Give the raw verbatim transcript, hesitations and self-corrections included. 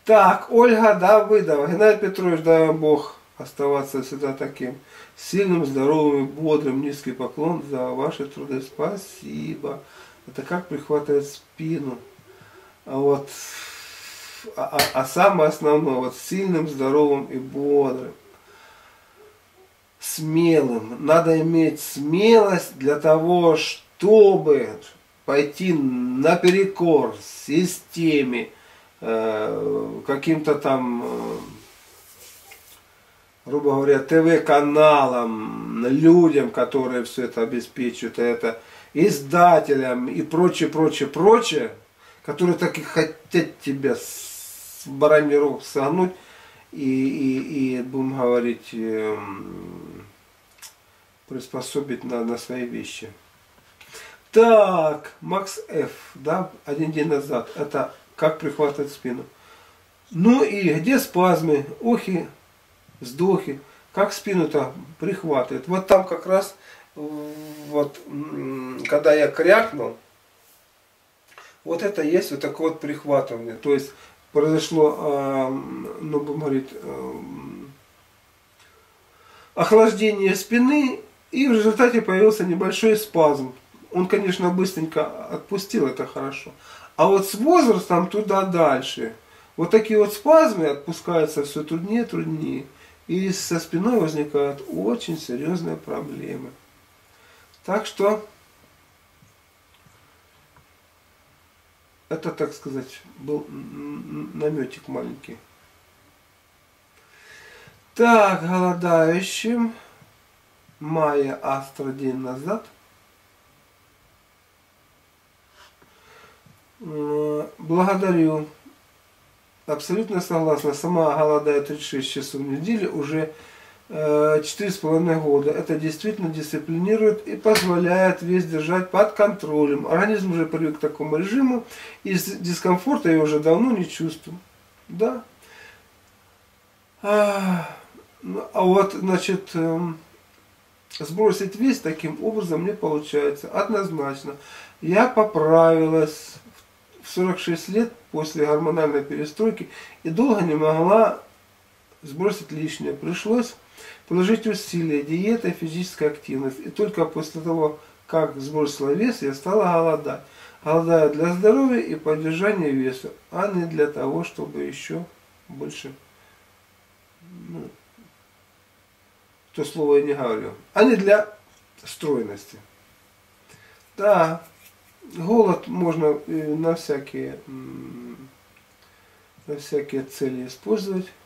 Так, Ольга Давыдова. Геннадий Петрович, дай вам Бог оставаться всегда таким сильным, здоровым, бодрым. Низкий поклон за ваши труды. Спасибо. Это как прихватывает спину. А вот, а, а, а самое основное, вот сильным, здоровым и бодрым. Смелым. Надо иметь смелость для того, чтобы пойти наперекор системе, каким-то там, грубо говоря, ТВ-каналам, людям, которые все это обеспечивают, это издателям и прочее, прочее, прочее, которые так и хотят тебя с бараньи рог согнуть и, и, и, будем говорить, приспособить на, на свои вещи. Так, Макс Ф, да, один день назад, это как прихватывать спину. Ну и где спазмы, охи, вздохи, как спину-то прихватывает. Вот там как раз, вот, когда я крякнул, вот это есть вот такое вот прихватывание. То есть произошло, ну, будем говорить, охлаждение спины, и в результате появился небольшой спазм. Он, конечно, быстренько отпустил, это хорошо. А вот с возрастом туда дальше. Вот такие вот спазмы отпускаются все труднее и труднее. И со спиной возникают очень серьезные проблемы. Так что это, так сказать, был наметик маленький. Так, голодающим. Майя Астра день назад. Благодарю. Абсолютно согласна. Сама голодаю тридцать шесть часов в неделю уже четыре с половиной года. Это действительно дисциплинирует и позволяет вес держать под контролем. Организм уже привык к такому режиму. И дискомфорта я уже давно не чувствую. Да. А, а вот, значит, сбросить вес таким образом не получается. Однозначно. Я поправилась в сорок шесть лет после гормональной перестройки и долго не могла сбросить лишнее. Пришлось положить усилия, диета и физическая активность. И только после того, как сбросила вес, я стала голодать. Голодаю для здоровья и поддержания веса, а не для того, чтобы еще больше, ну, то слово я не говорю, а не для стройности. Да. Голод можно на всякие, на всякие цели использовать.